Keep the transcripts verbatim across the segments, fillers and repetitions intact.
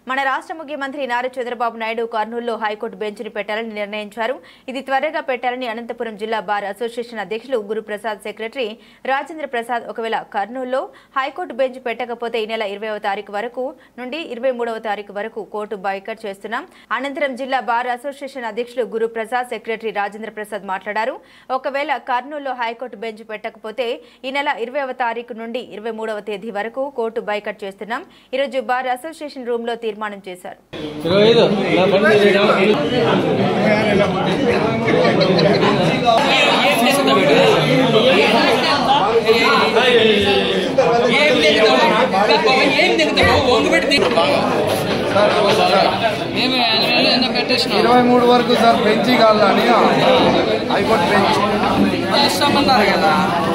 మన రాష్ట్ర ముఖ్యమంత్రి నారా చంద్రబాబు నాయుడు కర్నూలులో హైకోర్టు బెంచ్ను పెట్టాలని నిర్ణయించారు. ఇది త్వరగా పెట్టాలని అనంతపురం జిల్లా బార్ అసోసియేషన్ అధ్యక్షులు గురుప్రసాద్, సెక్రటరీ రాజేంద్ర ప్రసాద్ ఒకవేళ కర్నూలులో హైకోర్టు బెంచ్ పెట్టకపోతే ఈ నెల ఇరవైవ తారీఖు వరకు నుండి ఇరవై మూడవ తారీఖు వరకు కోర్టు బాయ్కాట్ చేస్తున్నాం. అనంతరం జిల్లా బార్ అసోసియేషన్ అధ్యక్షులు గురుప్రసాద్, సెక్రటరీ రాజేంద్ర ప్రసాద్ మాట్లాడారు. ఒకవేళ కర్నూలులో హైకోర్టు బెంచ్ పెట్టకపోతే ఈ నెల ఇరవైవ తారీఖు నుండి ఇరవై మూడవ తేదీ వరకు కోర్టు బాయ్కాట్ చేస్తున్నాం. ఈరోజు బార్ అసోసియేషన్ రూమ్ లో తీర్మానం చేశారు. ఇరవై మూడు వరకు సార్ బెంచ్ కావాలని హైకోర్టు బెంచ్ ఇస్తామన్నారు కదా.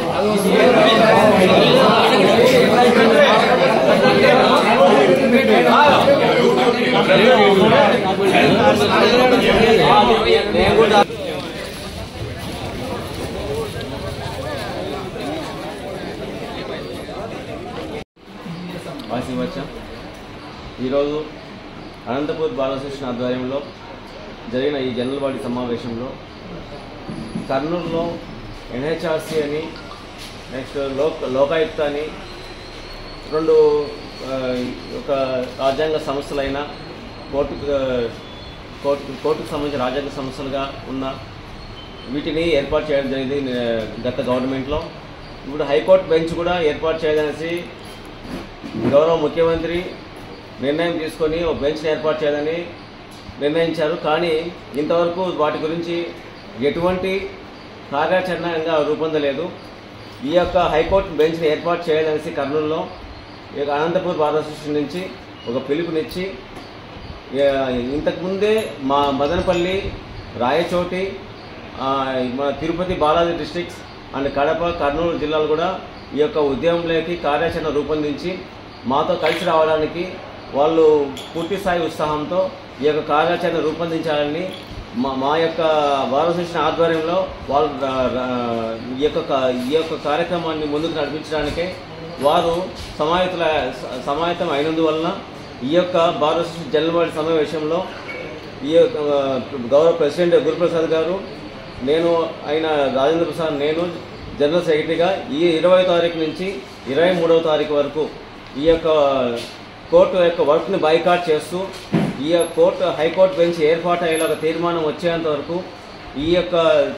ఈరోజు అనంతపూర్ బార్ అసోసియేషన్ ఆధ్వర్యంలో జరిగిన ఈ జనరల్ బాడీ సమావేశంలో కర్నూలులో ఎన్హెచ్ఆర్సీ అని, నెక్స్ట్ లోక్ లోకాయుక్త అని రెండు ఒక రాజ్యాంగ సంస్థలైన కోర్టు కోర్టు కోర్టుకు సంబంధించిన రాజ్యాంగ సంస్థలుగా ఉన్న వీటిని ఏర్పాటు చేయడం జరిగింది గత గవర్నమెంట్లో. ఇప్పుడు హైకోర్టు బెంచ్ కూడా ఏర్పాటు చేయాలనేసి గౌరవ ముఖ్యమంత్రి నిర్ణయం తీసుకొని ఒక బెంచ్ని ఏర్పాటు చేయాలని నిర్ణయించారు. కానీ ఇంతవరకు వాటి గురించి ఎటువంటి కార్యాచరణగా రూపొందలేదు. ఈ యొక్క హైకోర్టు బెంచ్ని ఏర్పాటు చేయాలనేసి కర్నూలులో అనంతపూర్ బార్ అసోసియేషన్ నుంచి ఒక పిలుపునిచ్చి ఇంతకుముందే మా మదనపల్లి, రాయచోటి, మన తిరుపతి, బాలాజీ డిస్ట్రిక్ట్స్ అండ్ కడప, కర్నూలు జిల్లాలు కూడా ఈ యొక్క ఉద్యమంలోకి కార్యాచరణ రూపొందించి మాతో కలిసి రావడానికి వాళ్ళు పూర్తి స్థాయి ఉత్సాహంతో ఈ యొక్క కార్యాచరణ రూపొందించాలని మా మా యొక్క బార్ అసోసియేషన్ ఆధ్వర్యంలో వాళ్ళు ఈ యొక్క ఈ యొక్క కార్యక్రమాన్ని ముందుకు నడిపించడానికే వారు సమాయతుల సమాయత్తం అయినందువలన ఈ యొక్క బార్ అసోసియేషన్ జనరల్ బాడీ సమావేశంలో ఈ యొక్క గౌరవ ప్రెసిడెంట్ గురుప్రసాద్ గారు, నేను అయిన రాజేంద్ర ప్రసాద్, నేను జనరల్ సెక్రటరీగా ఈ ఇరవై తారీఖు నుంచి ఇరవై మూడవ తారీఖు వరకు ఈ యొక్క కోర్టు యొక్క వర్క్ని బాయ్కాట్ చేస్తూ ఈ కోర్టు హైకోర్టు బెంచ్ ఏర్పాటు అయ్యేలాగా తీర్మానం వచ్చేంత వరకు ఈ యొక్క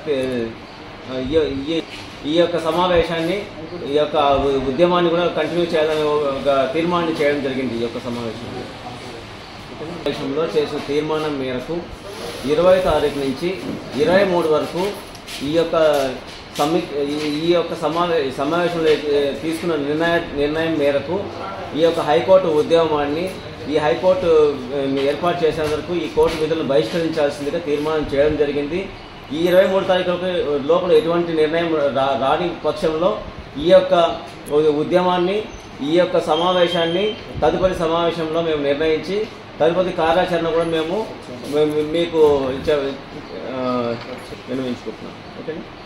ఈ యొక్క సమావేశాన్ని ఈ యొక్క ఉద్యమాన్ని కూడా కంటిన్యూ చేయాలని ఒక తీర్మానం చేయడం జరిగింది. ఈ యొక్క సమావేశంలో సమావేశంలో చేసిన తీర్మానం మేరకు ఇరవై తారీఖు నుంచి ఇరవై మూడు వరకు ఈ యొక్క సమీ ఈ యొక్క సమావే సమావేశంలో తీసుకున్న నిర్ణయ నిర్ణయం మేరకు ఈ యొక్క హైకోర్టు ఉద్యమాన్ని ఈ హైకోర్టు ఏర్పాటు చేసే వరకు ఈ కోర్టు విధులను బహిష్కరించాల్సిందిగా తీర్మానం చేయడం జరిగింది. ఈ ఇరవై మూడు తారీఖు లోపల ఎటువంటి నిర్ణయం రా రాని పక్షంలో ఈ యొక్క ఉద్యమాన్ని, ఈ యొక్క సమావేశాన్ని తదుపరి సమావేశంలో మేము నిర్ణయించి తదుపరి కార్యాచరణ కూడా మేము మీకు విన్నవించుకుంటున్నాం. ఓకే.